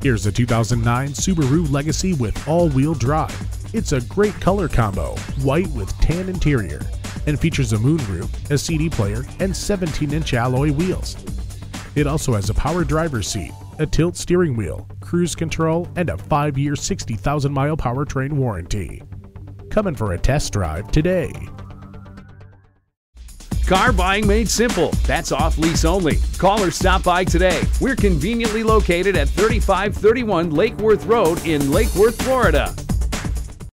Here's a 2009 Subaru Legacy with all-wheel drive. It's a great color combo, white with tan interior, and features a moonroof, a CD player, and 17-inch alloy wheels. It also has a power driver's seat, a tilt steering wheel, cruise control, and a 5-year 60,000-mile powertrain warranty. Come in for a test drive today. Car buying made simple. That's off Lease Only. Call or stop by today. We're conveniently located at 3531 Lake Worth Road in Lake Worth, Florida.